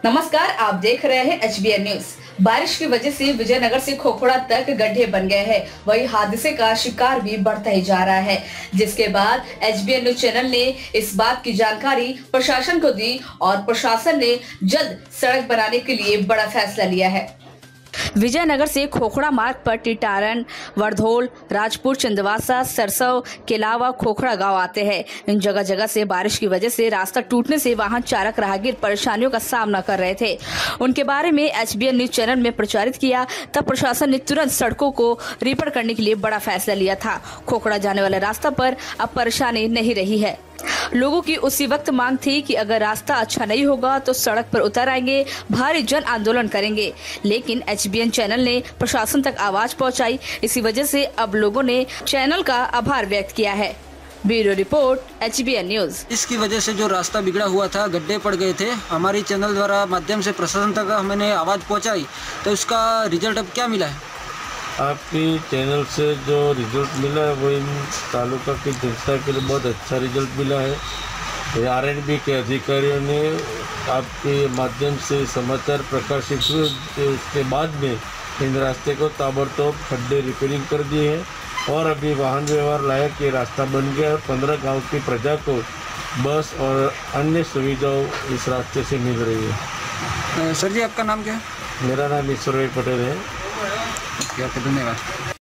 नमस्कार, आप देख रहे हैं HBN न्यूज। बारिश की वजह से विजयनगर से खोखड़ा तक गड्ढे बन गए हैं। वही हादसे का शिकार भी बढ़ता ही जा रहा है, जिसके बाद HBN न्यूज चैनल ने इस बात की जानकारी प्रशासन को दी और प्रशासन ने जल्द सड़क बनाने के लिए बड़ा फैसला लिया है। विजयनगर से खोखड़ा मार्ग पर टिटारन, वर्धोल, राजपुर, चंदवासा, सरसों के अलावा खोखड़ा गांव आते हैं। इन जगह जगह से बारिश की वजह से रास्ता टूटने से वाहन चालक राहगीर परेशानियों का सामना कर रहे थे। उनके बारे में HBN न्यूज चैनल में प्रचारित किया, तब प्रशासन ने तुरंत सड़कों को रिपेयर करने के लिए बड़ा फैसला लिया था। खोखड़ा जाने वाले रास्ता पर अब परेशानी नहीं रही है। लोगों की उसी वक्त मांग थी कि अगर रास्ता अच्छा नहीं होगा तो सड़क पर उतर आएंगे, भारी जन आंदोलन करेंगे, लेकिन HBN चैनल ने प्रशासन तक आवाज पहुंचाई। इसी वजह से अब लोगों ने चैनल का आभार व्यक्त किया है। Bureau report, HBN news. इसकी वजह से जो रास्ता बिगड़ा हुआ था, गड्ढे पड़ गए थे, हमारी चैनल द्वारा माध्यम से प्रशासन तक मैंने आवाज़ पहुँचाई, तो इसका रिजल्ट अब क्या मिला है? आपकी चैनल से जो रिजल्ट मिला है वो इन तालुका की जनता के लिए बहुत अच्छा रिजल्ट मिला है। RNB के अधिकारियों ने आपके माध्यम से समाचार प्रकाशित हुए, उसके बाद में इन रास्ते को ताबड़तोड़ खड्डे रिपेयरिंग कर दिए हैं और अभी वाहन व्यवहार लायक ये रास्ता बन गया है। 15 गांव की प्रजा को बस और अन्य सुविधाओं इस रास्ते से मिल रही है। सर जी, आपका नाम क्या है? मेरा नाम ईश्वर भाई पटेल है। धन्यवाद।